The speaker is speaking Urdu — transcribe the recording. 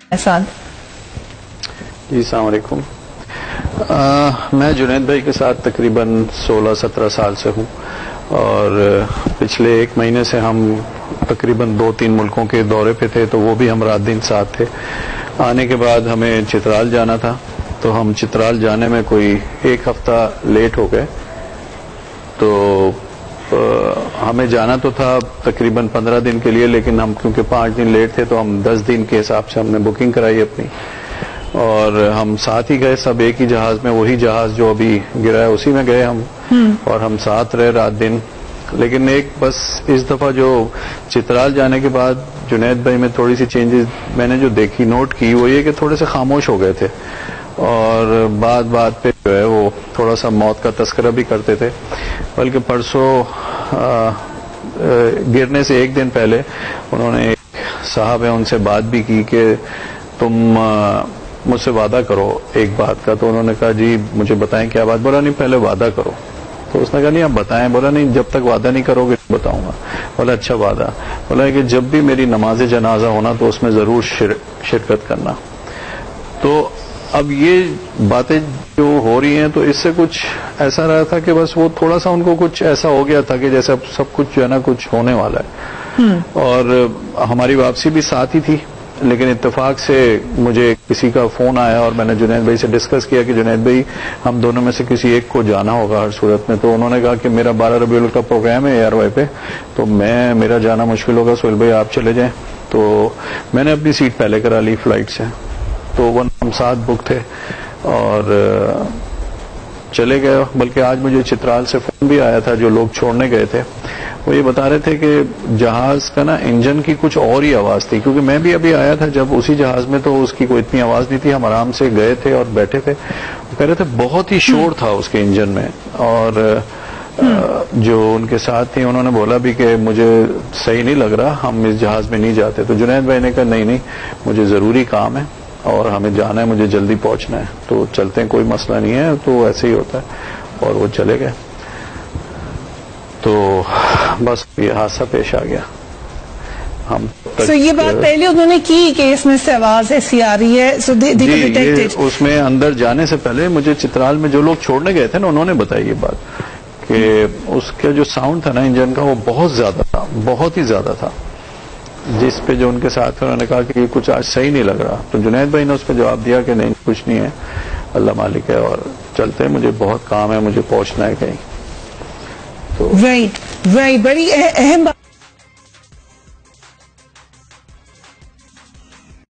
احسان جی السلام علیکم. میں جنید بھائی کے ساتھ تقریباً 16-17 سال سے ہوں اور پچھلے ایک مہینے سے ہم تقریباً 2-3 ملکوں کے دورے پہ تھے تو وہ بھی ہم رات دن ساتھ تھے. آنے کے بعد ہمیں چترال جانا تھا تو ہم چترال جانے میں کوئی 1 ہفتہ لیٹ ہو گئے. تو ہمیں جانا تو تھا تقریباً 15 دن کے لیے لیکن ہم کیونکہ 5 دن لیٹ تھے تو ہم 10 دن کے حساب سے ہم نے بکنگ کرائی اپنی اور ہم ساتھ ہی گئے سب ایک ہی جہاز میں. وہی جہاز جو ابھی گرا ہے اسی میں گئے ہم اور ہم ساتھ رہے رات دن. لیکن ایک بس اس دفعہ جو چترال جانے کے بعد جنید بھائی میں تھوڑی سی چینجز میں نے جو دیکھی نوٹ کی وہ یہ کہ تھوڑے سے خاموش ہو گئے تھے اور بات پہ جو ہے وہ تھوڑا سا موت کا تذکرہ بھی کرتے تھے. بلکہ پرسوں گرنے سے 1 دن پہلے انہوں نے ایک صاحب ہے ان سے بات بھی کی کہ تم مجھ سے وعدہ کرو ایک بات کا. تو انہوں نے کہا جی مجھے بتائیں کیا بات. بولا نہیں پہلے وعدہ کرو. تو اس نے کہا نہیں آپ بتائیں. بولا نہیں جب تک وعدہ نہیں کرو گے بتاؤں گا. بولا اچھا وعدہ. بولا کہ جب بھی میری نماز جنازہ ہونا تو اس میں ضرور شرکت کرنا. تو اب یہ باتیں جو ہو رہی ہیں تو اس سے کچھ ایسا رہا تھا کہ بس وہ تھوڑا سا ان کو کچھ ایسا ہو گیا تھا کہ جیسے اب سب کچھ جو ہے نا کچھ ہونے والا ہے. اور ہماری واپسی بھی ساتھ ہی تھی لیکن اتفاق سے مجھے کسی کا فون آیا اور میں نے جنید بھائی سے ڈسکس کیا کہ جنید بھائی ہم دونوں میں سے کسی ایک کو جانا ہوگا ہر صورت میں. تو انہوں نے کہا کہ میرا 12 ربیع الاول کا پروگرام ہے ARY پہ تو میرا جانا مشکل ہوگا. سہیل بھائی آپ چلے جائیں. تو میں نے اپنی سیٹ پہلے کرا لی فلائٹ سے. تو ہم ساتھ بک تھے اور چلے گئے. بلکہ آج مجھے چترال سے فون بھی آیا تھا جو لوگ چھوڑنے گئے تھے وہ یہ بتا رہے تھے کہ جہاز کا نا انجن کی کچھ اور ہی آواز تھی. کیونکہ میں بھی ابھی آیا تھا جب اسی جہاز میں تو اس کی کوئی اتنی آواز نہیں تھی. ہم آرام سے گئے تھے اور بیٹھے تھے. وہ کہہ رہے تھے بہت ہی شور تھا اس کے انجن میں. اور جو ان کے ساتھ تھے انہوں نے بولا بھی کہ مجھے صحیح نہیں لگ رہا ہم اس جہاز میں نہیں جاتے. تو جنید بھائی نے کہا نہیں مجھے ضروری کام ہے اور ہمیں جانا ہے مجھے جلدی پہنچنا ہے تو چلتے ہیں کوئی مسئلہ نہیں ہے. تو ایسے ہی ہوتا ہے اور وہ چلے گئے. تو بس یہ حادثہ پیش آ گیا. ہم یہ بات پہلے انہوں نے کی کہ اس میں سے آواز ایسی آ رہی ہے. جی اس میں اندر جانے سے پہلے مجھے چترال میں جو لوگ چھوڑنے گئے تھے نا انہوں نے بتائی یہ بات کہ اس کا جو ساؤنڈ تھا نا انجن کا وہ بہت زیادہ تھا بہت ہی زیادہ تھا. جس پہ جو ان کے ساتھ انہوں نے کہا کہ کچھ آج صحیح نہیں لگ رہا. تو جنید بھائی نے اس پہ جواب دیا کہ نہیں کچھ نہیں ہے اللہ مالک ہے اور چلتے ہیں مجھے بہت کام ہے مجھے پہنچنا ہے کہیں. تو بڑی اہم